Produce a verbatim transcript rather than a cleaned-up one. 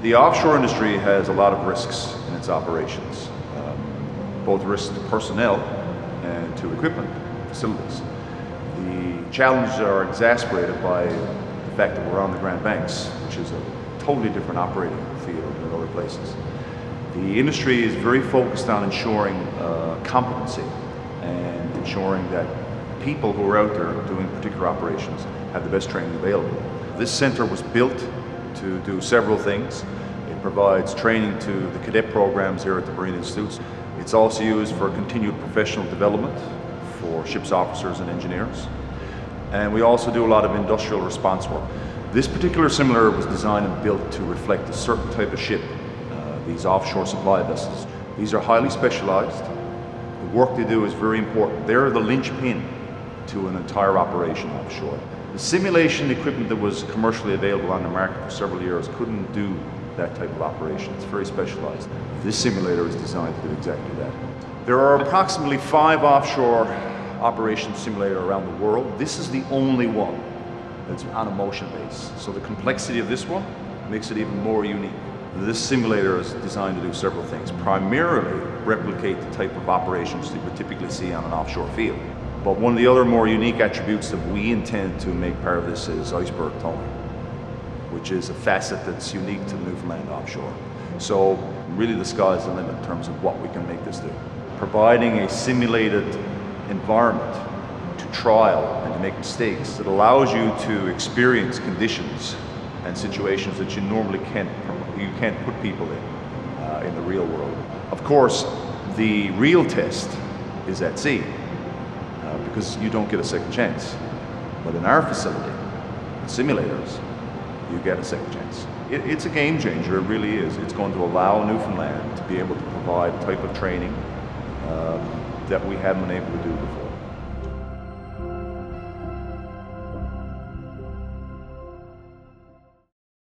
The offshore industry has a lot of risks in its operations, um, both risks to personnel and to equipment, facilities. The challenges are exacerbated by the fact that we're on the Grand Banks, which is a totally different operating field than other places. The industry is very focused on ensuring uh, competency and ensuring that people who are out there doing particular operations have the best training available. This center was built to do several things. It provides training to the cadet programs here at the Marine Institutes. It's also used for continued professional development for ship's officers and engineers. And we also do a lot of industrial response work. This particular simulator was designed and built to reflect a certain type of ship, uh, these offshore supply vessels. These are highly specialized. The work they do is very important. They're the linchpin to an entire operation offshore. The simulation equipment that was commercially available on the market for several years couldn't do that type of operation. It's very specialized. This simulator is designed to do exactly that. There are approximately five offshore operation simulators around the world. This is the only one that's on a motion base. So the complexity of this one makes it even more unique. This simulator is designed to do several things. Primarily replicate the type of operations that you would typically see on an offshore field. But one of the other more unique attributes that we intend to make part of this is iceberg towing, which is a facet that's unique to the Newfoundland offshore. So really the sky's the limit in terms of what we can make this do. Providing a simulated environment to trial and to make mistakes that allows you to experience conditions and situations that you normally can't, you can't put people in, uh, in the real world. Of course, the real test is at sea, uh, because you don't get a second chance. But in our facility, the simulators, you get a second chance. It, it's a game changer, it really is. It's going to allow Newfoundland to be able to provide a type of training um, that we haven't been able to do before.